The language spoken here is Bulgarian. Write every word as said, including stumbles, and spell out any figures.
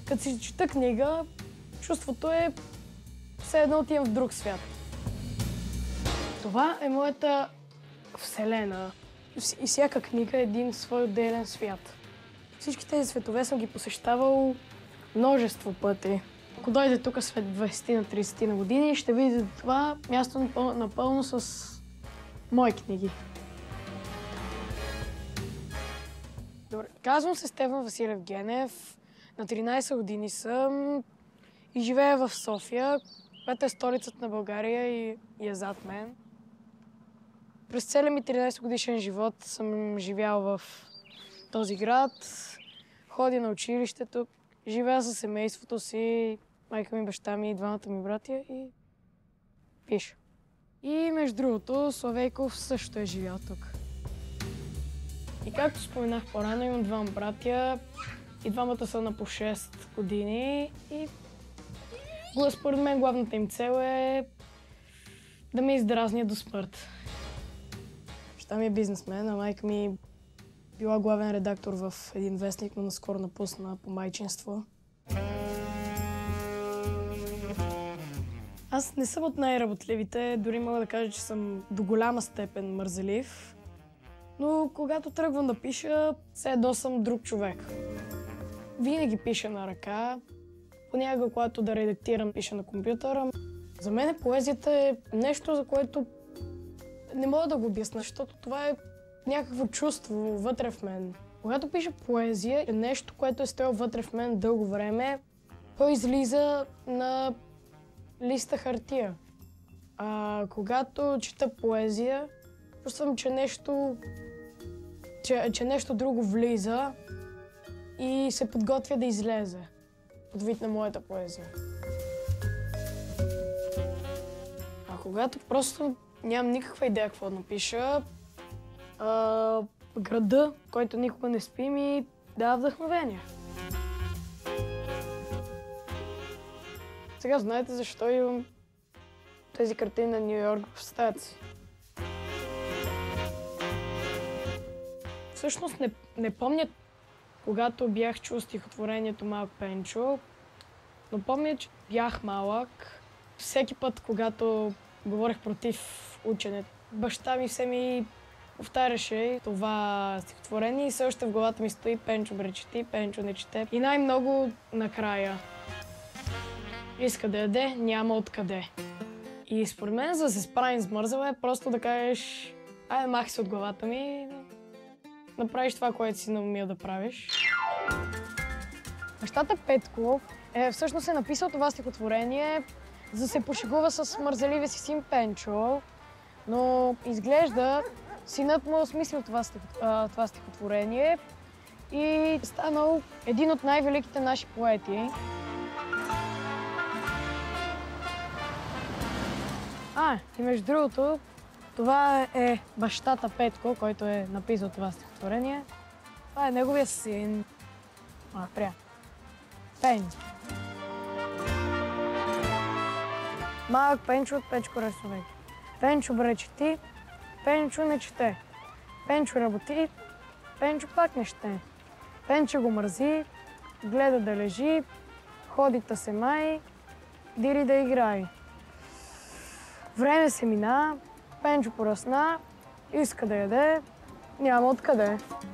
Като си чета книга, чувството е все едно отивам в друг свят. Това е моята вселена. И всяка книга е един свой отделен свят. Всички тези светове съм ги посещавал множество пъти. Ако дойде тук след двайсет-трийсет на години, ще видите това място напълно, напълно с мои книги. Добре. Казвам се Стефан Василев Генев. На тринайсет години съм и живея в София, която е столицата на България и, и е зад мен. През целия ми тринайсет годишен живот съм живял в този град, ходя на училището, живея със семейството си, майка ми, баща ми и двамата ми братя и пиша. И между другото, Славейков също е живял тук. И както споменах по-рано, имам двама братя и двамата са на по шест години и според мен главната им цел е да ме издразнят до смърт. Баща ми е бизнесмен, а майка ми била главен редактор в един вестник, но наскоро напусна по майчинство. Аз не съм от най-работливите, дори мога да кажа, че съм до голяма степен мързелив. Но когато тръгвам да пиша, все едно съм друг човек. Винаги пиша на ръка, понякога, когато да редактирам, пиша на компютъра. За мен поезията е нещо, за което не мога да го обясня, защото това е някакво чувство вътре в мен. Когато пиша поезия, е нещо, което е стояло вътре в мен дълго време, то излиза на листа хартия. А когато чета поезия, чувствам, че нещо, че, че нещо друго влиза и се подготвя да излезе под вид на моята поезия. А когато просто нямам никаква идея какво да напиша, а, града, който никога не спи, ми дава вдъхновение. Сега знаете защо имам тези картини на Ню Йорк в стаята си. Всъщност не, не помня, когато бях чул стихотворението Малък Пенчо, но помня, че бях малък. Всеки път, когато говорех против ученето, баща ми все ми повтаряше това стихотворение и все още в главата ми стои Пенчо бре чети, Пенчо не чете. И най-много накрая. Иска да яде, няма откъде. И според мен, за да се справим с мързела, е просто да кажеш: айде, махай се от главата ми и направиш това, което си наумил да правиш. Бащата Петко е, всъщност е написал това стихотворение, за да се пошегува с мързеливия си син Пенчо, но изглежда синът му осмислил това, това стихотворение и станал един от най-великите наши поети. А, и между другото, това е бащата Петко, който е написал това стихотворение. Това е неговия син. А, прия. Пенчо. Малък Пенчо от Печко Ресовек. Пенчо бре чети, Пенчо не чете. Пенчо работи, Пенчо пак не ще. Пенчо го мързи, гледа да лежи, ходи та се май, дири да играе. Време се мина, Пенчо поръсна, иска да яде, няма откъде.